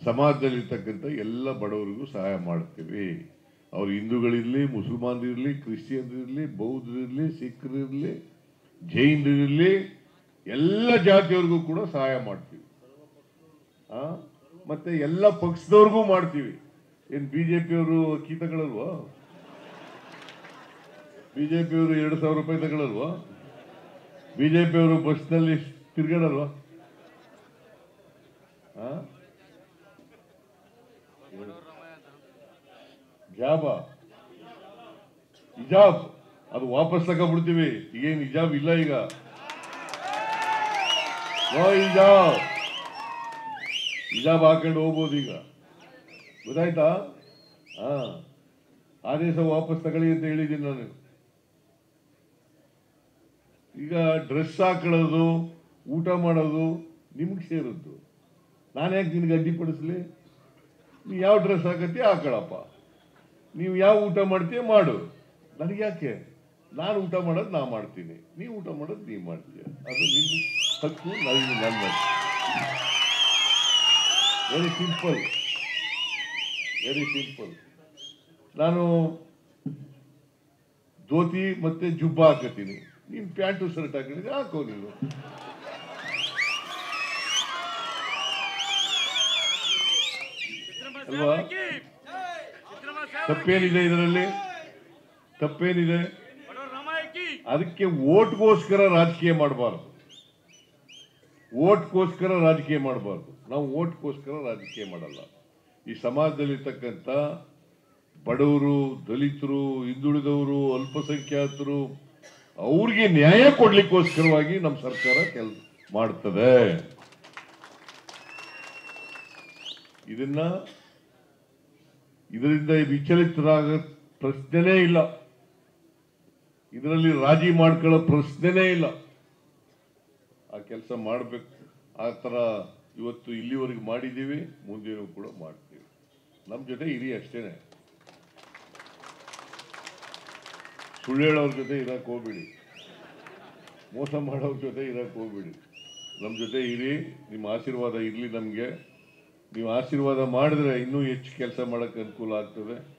ಸಮಾಜದಲ್ಲಿರ್ತಕ್ಕಂಥ ಎಲ್ಲ ಬಡವರಿಗೂ ಸಹಾಯ ಮಾಡ್ತೀವಿ. ಅವ್ರು ಹಿಂದೂಗಳಿರಲಿ, ಮುಸಲ್ಮಾನರಿರಲಿ, ಕ್ರಿಶ್ಚಿಯನ್ರಿರಲಿ, ಬೌದ್ಧರಿರಲಿ, ಸಿಖ್ರಿರಲಿ, ಜೈನರಿರಲಿ, ಎಲ್ಲ ಜಾತಿಯವ್ರಿಗೂ ಕೂಡ ಸಹಾಯ ಮಾಡ್ತೀವಿ. ಮತ್ತೆ ಎಲ್ಲ ಪಕ್ಷದವ್ರಿಗೂ ಮಾಡ್ತೀವಿ. ಏನ್ ಬಿಜೆಪಿಯವರು ಅಕ್ಕಿ ತಗೊಳ್ಳಲ್ವಾ? ಬಿಜೆಪಿಯವರು 2,000 ರೂಪಾಯಿ ತಗೊಳ್ಳಲ್ವಾ? ಬಿಜೆಪಿಯವರು ಬಸ್ನಲ್ಲಿ ತಿರ್ಗಾಡಲ್ವಾ? ಹಿಜಾಬ್ ಅದು ವಾಪಸ್ ತಗೊಂಡ್ಬಿಡ್ತೀವಿ. ಈಗೇನು ಹಿಜಾಬ್ ಇಲ್ಲ, ಈಗ ಹಿಜಾಬ್ ಹಾಕೊಂಡು ಹೋಗ್ಬೋದು ಈಗ. ಗೊತ್ತಾಯ್ತಾ? ಆದೇಶ ವಾಪಸ್ ತಗೊಳ್ಳಿ ಅಂತ ಹೇಳಿದ್ದೀನಿ ನಾನು. ಈಗ ಡ್ರೆಸ್ ಹಾಕೊಳ್ಳೋದು, ಊಟ ಮಾಡೋದು ನಿಮ್ಗೆ ಸೇರಿದ್ದು. ನಾನು ಯಾಕೆ ನಿನ್ಗೆ ಅಡ್ಡಿಪಡಿಸ್ಲಿ? ನೀವು ಯಾವ ಡ್ರೆಸ್ ಹಾಕತ್ತೀಯ ಹಾಕೊಳ್ಳಪ್ಪ, ನೀವು ಯಾವ ಊಟ ಮಾಡ್ತೀಯ ಮಾಡು, ನನಗೆ ಯಾಕೆ? ನಾನು ಊಟ ಮಾಡೋದು ನಾ ಮಾಡ್ತೀನಿ, ನೀವು ಊಟ ಮಾಡೋದು ನೀವು ಮಾಡ್ತೀಯ, ಅದು ನಿಮ್ಮ ಹಕ್ಕು, ನನ್ನ ವೆರಿ ಸಿಂಪಲ್, ವೆರಿ ಸಿಂಪಲ್. ನಾನು ಧೋತಿ ಮತ್ತೆ ಜುಬ್ಬ ಹಾಕತ್ತೀನಿ, ನೀನು ಪ್ಯಾಂಟು ಶರ್ಟ್ ಹಾಕಿದ್ರೆ ಹಾಕೋ ನೀನು. ಅಲ್ವಾ? ತಪ್ಪೇನಿದೆ ಇದರಲ್ಲಿ? ತಪ್ಪೇನಿದೆ? ಅದಕ್ಕೆ ಓಟ್ಗೋಸ್ಕರ ರಾಜಕೀಯ ಮಾಡಬಾರ್ದು. ಓಟ್ಗೋಸ್ಕರ ರಾಜಕೀಯ ಮಾಡಬಾರ್ದು. ನಾವು ಓಟ್ಗೋಸ್ಕರ ರಾಜಕೀಯ ಮಾಡಲ್ಲ. ಈ ಸಮಾಜದಲ್ಲಿರ್ತಕ್ಕಂಥ ಬಡವರು, ದಲಿತರು, ಹಿಂದುಳಿದವರು, ಅಲ್ಪಸಂಖ್ಯಾತರು ಅವ್ರಿಗೆ ನ್ಯಾಯ ಕೊಡ್ಲಿಕ್ಕೋಸ್ಕರವಾಗಿ ನಮ್ಮ ಸರ್ಕಾರ ಕೆಲಸ ಮಾಡ್ತದೆ. ಇದರಿಂದ ವಿಚಲಿತರಾಗ ಪ್ರಶ್ನೆನೇ ಇಲ್ಲ. ಇದರಲ್ಲಿ ರಾಜಿ ಮಾಡ್ಕೊಳ್ಳೋ ಪ್ರಶ್ನೆನೇ ಇಲ್ಲ. ಆ ಕೆಲಸ ಮಾಡಬೇಕು. ಆ ಥರ ಇವತ್ತು ಇಲ್ಲಿವರೆಗೆ ಮಾಡಿದ್ದೀವಿ, ಮುಂದೇನೂ ಕೂಡ ಮಾಡ್ತೀವಿ. ನಮ್ಮ ಜೊತೆ ಇರಿ ಅಷ್ಟೇನೆ. ಸುಳ್ಳು ಹೇಳೋರ ಜೊತೆ ಇರಕ್ಕೆ ಹೋಗ್ಬೇಡಿ, ಮೋಸ ಮಾಡೋರ ಜೊತೆ ಇರಕ್ಕೆ ಹೋಗ್ಬೇಡಿ. ನಮ್ಮ ಜೊತೆ ಇರಿ. ನಿಮ್ಮ ಆಶೀರ್ವಾದ ಇರಲಿ ನಮಗೆ. ನೀವು ಆಶೀರ್ವಾದ ಮಾಡಿದ್ರೆ ಇನ್ನೂ ಹೆಚ್ಚು ಕೆಲಸ ಮಾಡೋಕ್ಕೆ ಅನುಕೂಲ ಆಗ್ತದೆ.